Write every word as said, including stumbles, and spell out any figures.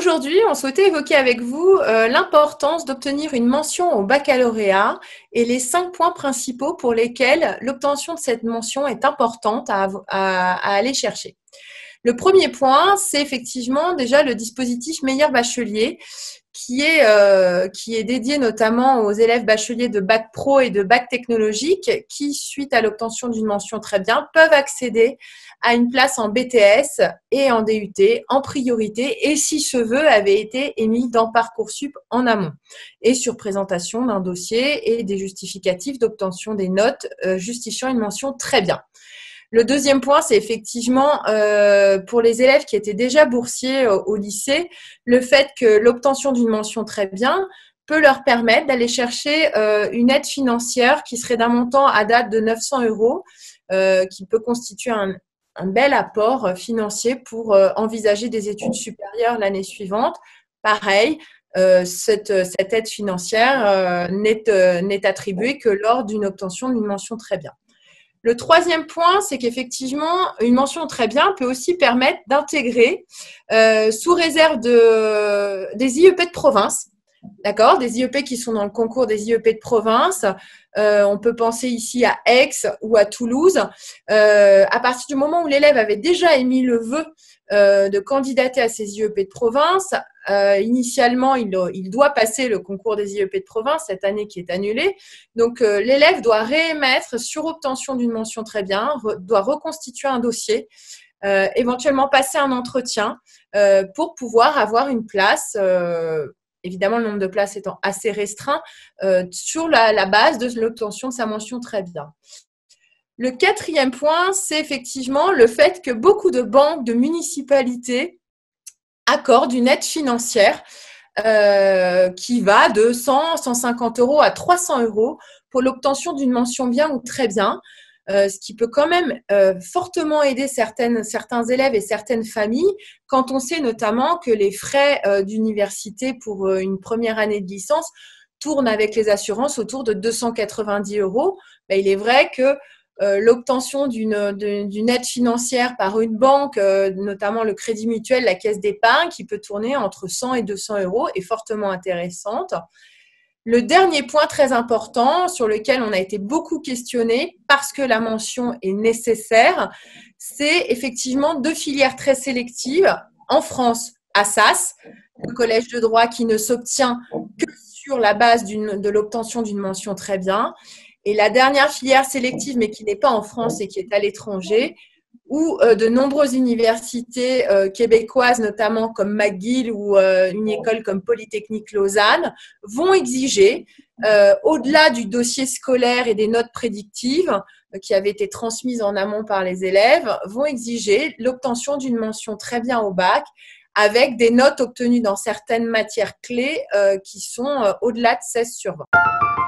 Aujourd'hui, on souhaitait évoquer avec vous euh, l'importance d'obtenir une mention au baccalauréat et les cinq points principaux pour lesquels l'obtention de cette mention est importante à, à, à aller chercher. Le premier point, c'est effectivement déjà le dispositif Meilleur Bachelier qui est, euh, qui est dédié notamment aux élèves bacheliers de bac pro et de bac technologique qui, suite à l'obtention d'une mention très bien, peuvent accéder à une place en B T S et en D U T en priorité et si ce vœu avait été émis dans Parcoursup en amont et sur présentation d'un dossier et des justificatifs d'obtention des notes euh, justifiant une mention très bien. Le deuxième point, c'est effectivement euh, pour les élèves qui étaient déjà boursiers au, au lycée, le fait que l'obtention d'une mention très bien peut leur permettre d'aller chercher euh, une aide financière qui serait d'un montant à date de neuf cents euros, euh, qui peut constituer un, un bel apport financier pour euh, envisager des études supérieures l'année suivante. Pareil, euh, cette, cette aide financière euh, n'est, euh, n'est attribuée que lors d'une obtention d'une mention très bien. Le troisième point, c'est qu'effectivement, une mention très bien peut aussi permettre d'intégrer, euh, sous réserve de, des I E P de province, d'accord, des I E P qui sont dans le concours des I E P de province. Euh, on peut penser ici à Aix ou à Toulouse. Euh, à partir du moment où l'élève avait déjà émis le vœu euh, de candidater à ces I E P de province, euh, initialement, il, il doit passer le concours des I E P de province cette année qui est annulée. Donc, euh, l'élève doit réémettre sur obtention d'une mention très bien, re, doit reconstituer un dossier, euh, éventuellement passer un entretien euh, pour pouvoir avoir une place. Euh, Évidemment, le nombre de places étant assez restreint, euh, sur la, la base de l'obtention de sa mention très bien. Le quatrième point, c'est effectivement le fait que beaucoup de banques, de municipalités accordent une aide financière euh, qui va de cent, cent cinquante euros à trois cents euros pour l'obtention d'une mention bien ou très bien. Euh, ce qui peut quand même euh, fortement aider certaines, certains élèves et certaines familles quand on sait notamment que les frais euh, d'université pour euh, une première année de licence tournent avec les assurances autour de deux cent quatre-vingt-dix euros. Ben, il est vrai que euh, l'obtention d'une, d'une aide financière par une banque, euh, notamment le Crédit Mutuel, la caisse d'épargne, qui peut tourner entre cent et deux cents euros, est fortement intéressante. Le dernier point très important sur lequel on a été beaucoup questionné parce que la mention est nécessaire, c'est effectivement deux filières très sélectives. En France, Assas, le collège de droit qui ne s'obtient que sur la base d'une, de l'obtention d'une mention très bien. Et la dernière filière sélective, mais qui n'est pas en France et qui est à l'étranger, où euh, de nombreuses universités euh, québécoises, notamment comme McGill ou euh, une école comme Polytechnique Lausanne, vont exiger, euh, au-delà du dossier scolaire et des notes prédictives euh, qui avaient été transmises en amont par les élèves, vont exiger l'obtention d'une mention très bien au bac avec des notes obtenues dans certaines matières clés euh, qui sont euh, au-delà de seize sur vingt.